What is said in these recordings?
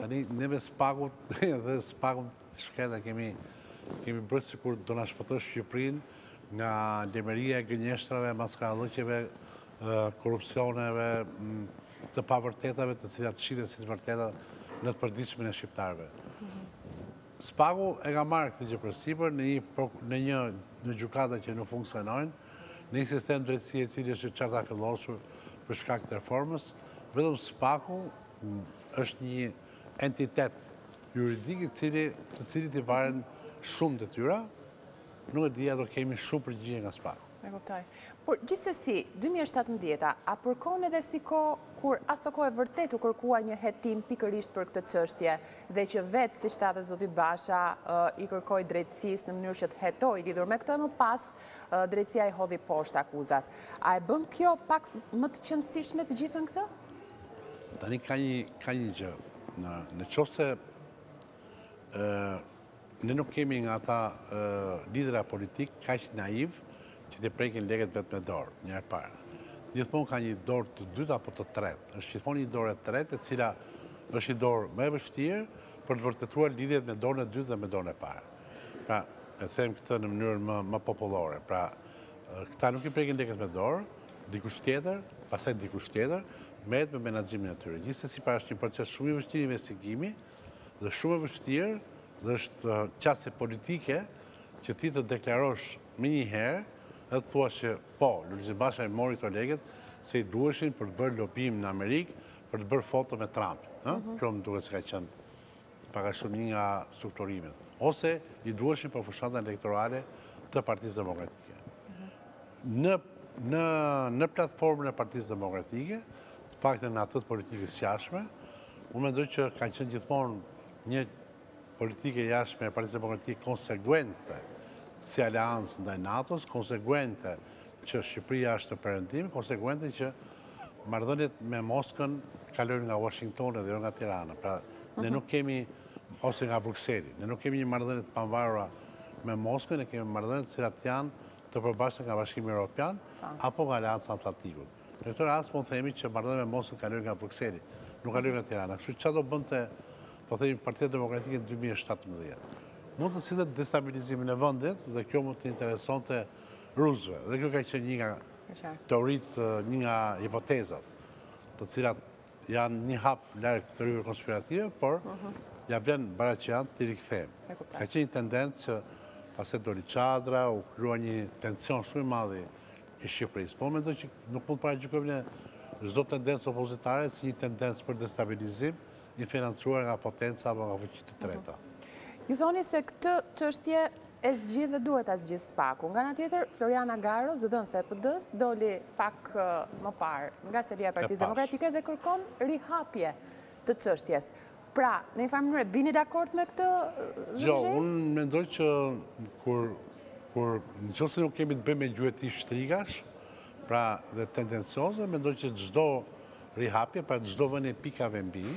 Tani, neve spagut, dhe spagut shketa kemi bërë sikur do na shpëtosh Shqipërinë nga lemeria e gënjeshtrave, maskarallëqeve, korupcioneve, të pavërtetave të cilat shiten si të vërteta në të përditshmën e shqiptarëve. Spagu e ka marrë këtë gjë përsipër në gjykata që nuk funksionojnë, në një sistem drejtësie i cili është çartafillosur për shkak të reformës, vetëm Spaku është një entitet juridik të cilit i varen shumë detyra, nuk e dija do kemi shumë përgjigje nga Spaku. E kuptoj. Por gjithsesi, 2017, a përkon edhe si kohë kur aso kohë e vërtet u kërkua një hetim pikërisht për këtë çështje dhe që vetë, si shtatë zoti Basha, i kërkoi drejtësisë në mënyrë që të hetoj lidhur me këtë, më pas drejtësia i hodhi poshtë akuzat. A e bën kjo pak më të qëndësishme të gjithën këtë? Tani ka një gjë. Në qoftë se ne nuk kemi nga ata lidera politik kaq naiv që të prekin lekët vetë me dorë, një herë parë. Gjithmonë ka një dorë të dytë apo të tretë. Është gjithmonë një dorë e tretë, e cila është një dorë më e vështirë për të vërtetuar lidhjet me dorën e dytë dhe me dorën e parë. Pra, e them këtë në mënyrë më popullore. Pra, këta nuk i prekin lekët me dorë, dikush tjetër, pastaj dikush tjetër, merret me menaxhimin e tyre. Gjithsesi pra është një proces shumë i vështirë investigimi dhe shumë i vështirë dhe është qasje politike që ti të deklarosh më një herë edhe të thua që po, Lulzim Basha i mori këto lekët se i duheshin për të bërë lobim në Amerikë, për të bërë foto me Trump. Kjo më duket se ka qenë pak a shumë një nga strukturimet. Ose i duheshin për fushatën elektorale të Partisë Demokratike. Në platformën e Partisë Demokratike, të paktën në atët politikës jashtme, unë mendoj që ka qenë gjithmonë një politike jashtme e Partisë Demokratike konsekuente si aleancë ndaj NATO-s, konsekuente që Shqipëria është në perëndim, konsekuente që marrëdhëniet me Moskën kalojnë nga Washington dhe jo nga Tirana. Pra, ne nuk kemi, ose nga Brukseli, ne nuk kemi një marrëdhënie të pavarura me Moskën, ne kemi marrëdhënie të cilat janë të përbashkëta nga Bashkimi Evropian apo nga Aleanca Atlantikut. Në këtë rast mund themi që marrëdhënia me Moskën kalojnë nga Brukseli, nuk kalojnë nga Tirana. Kështu çfarë do bënte, po themi, Partia Demokratike në 2017? Mund të sillet destabilizimin e vendit dhe kjo mund të interesonte rusëve. Dhe kjo ka qenë një nga teoritë, një nga hipotezat, të cilat janë një hap larg teorive konspirative, por ja vlen bara që janë të rikthejmë. Ka qenë një tendencë që pasi doli çadra, u krijua një tension shumë i madh i Shqipërisë. Po mendoj që nuk mund të paragjykojmë çdo tendencë opozitare si një tendencë për destabilizim i financuar nga potenca apo nga fuqi të treta. Ju thoni se këtë çështje e zgjidh dhe duhet ta zgjidh Spaku. Nga ana tjetër, Floriana Garo, zëdhënëse e PD-s, doli pak më parë nga selia e Partisë Demokratike dhe kërkon rihapje të çështjes. Pra, në një farë mënyrë, bini dakord me këtë zgjidhje? Jo, unë mendoj që kur nëse nuk kemi të bëjmë me gjuhëti shtrigash, pra dhe tendencioze, mendoj që çdo rihapje, pra çdo vënë pikave mbi,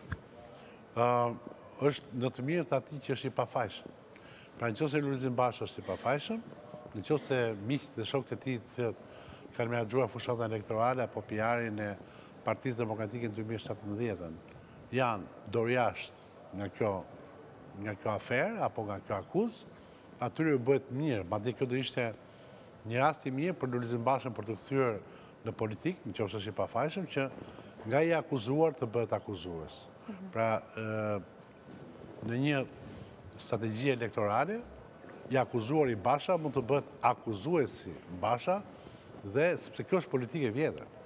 është në të mirë të atij që është i pafajshëm. Pra nëse Lulzim Basha është i pafajshëm, nëse miqtë dhe shokët e tij që kanë menaxhuar fushatën elektorale apo PR-in e Partisë Demokratike në 2017 janë dorë jashtë nga kjo aferë apo nga kjo akuzë, atyre u bëhet mirë, madje kjo do ishte një rast i mirë për Lulzim Bashën për të kthyer në politikë, nëse është i pafajshëm, që nga i akuzuar të bëhet akuzues. Pra, në një strategji elektorale, i akuzuar i Basha mund të bëhet akuzuesi Basha, dhe sepse kjo është politike vjetër.